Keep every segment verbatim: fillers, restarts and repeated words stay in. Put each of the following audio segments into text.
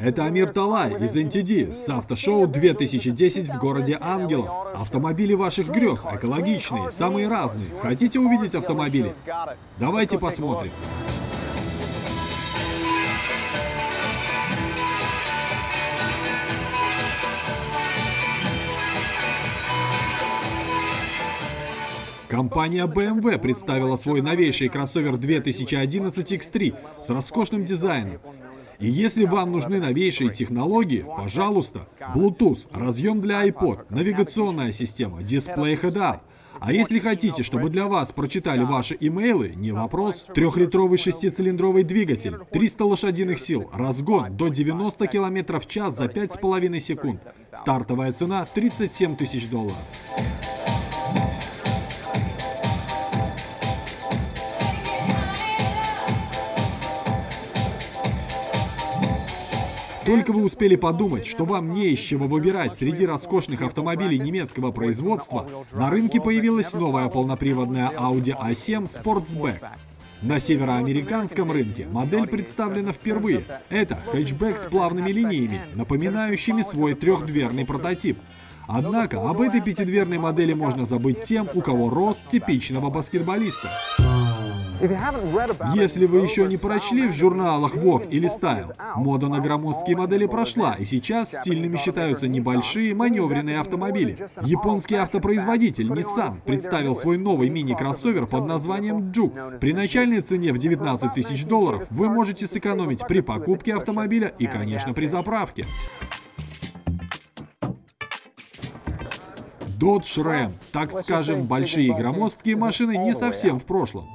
Это Амир Талай из эн ти ди с автошоу две тысячи десять в городе Ангелов. Автомобили ваших грез, экологичные, самые разные. Хотите увидеть автомобили? Давайте посмотрим. Компания бэ эм вэ представила свой новейший кроссовер две тысячи одиннадцать икс три с роскошным дизайном. И если вам нужны новейшие технологии, пожалуйста, Bluetooth, разъем для iPod, навигационная система, дисплей хед-ап. А если хотите, чтобы для вас прочитали ваши имейлы, не вопрос. Трехлитровый шестицилиндровый двигатель, триста лошадиных сил, разгон до девяноста километров в час за пять с половиной секунд. Стартовая цена тридцать семь тысяч долларов. Только вы успели подумать, что вам не из чего выбирать среди роскошных автомобилей немецкого производства, на рынке появилась новая полноприводная Audi а семь Sportsback. На североамериканском рынке модель представлена впервые. Это хэтчбэк с плавными линиями, напоминающими свой трехдверный прототип. Однако об этой пятидверной модели можно забыть тем, у кого рост типичного баскетболиста. Если вы еще не прочли в журналах Vogue или Style, мода на громоздкие модели прошла, и сейчас стильными считаются небольшие маневренные автомобили. Японский автопроизводитель Nissan представил свой новый мини-кроссовер под названием Juke. При начальной цене в девятнадцать тысяч долларов вы можете сэкономить при покупке автомобиля и, конечно, при заправке. Dodge Ram, так скажем, большие громоздкие машины не совсем в прошлом.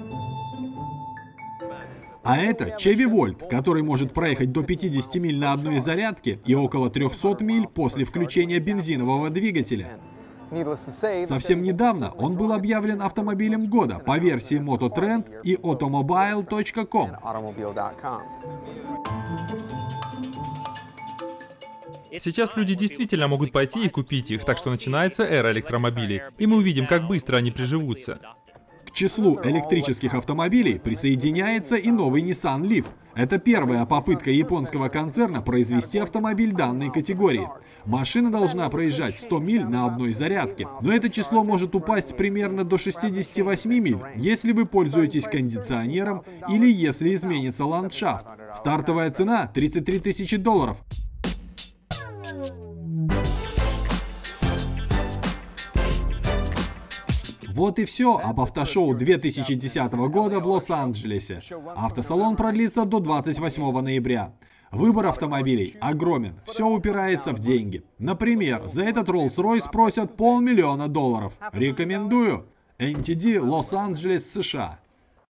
А это Chevy Volt, который может проехать до пятидесяти миль на одной зарядке и около трёхсот миль после включения бензинового двигателя. Совсем недавно он был объявлен автомобилем года по версии Mototrend и automobile точка ком. Сейчас люди действительно могут пойти и купить их, так что начинается эра электромобилей, и мы увидим, как быстро они приживутся. К числу электрических автомобилей присоединяется и новый Nissan Leaf. Это первая попытка японского концерна произвести автомобиль данной категории. Машина должна проезжать сто миль на одной зарядке, но это число может упасть примерно до шестидесяти восьми миль, если вы пользуетесь кондиционером или если изменится ландшафт. Стартовая цена тридцать три тысячи долларов. Вот и все об автошоу две тысячи десятого года в Лос-Анджелесе. Автосалон продлится до двадцать восьмого ноября. Выбор автомобилей огромен, все упирается в деньги. Например, за этот Rolls-Royce просят полмиллиона долларов. Рекомендую. эн ти ди, Лос-Анджелес, США.